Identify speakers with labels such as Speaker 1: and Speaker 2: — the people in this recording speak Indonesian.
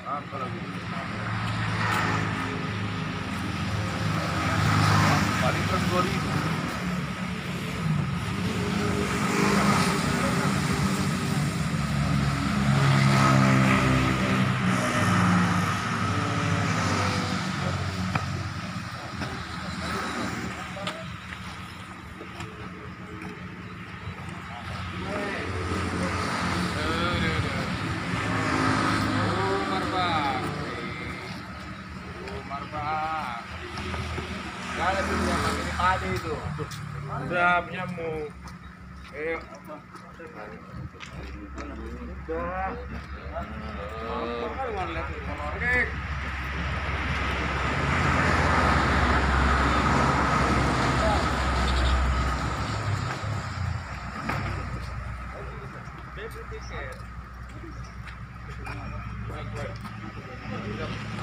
Speaker 1: Apa lagi? Paling terus 2000. Kalau sudah pakai padi itu, udah nyamuk. Apa? Udah. Apa kan ngeliat motor tiket.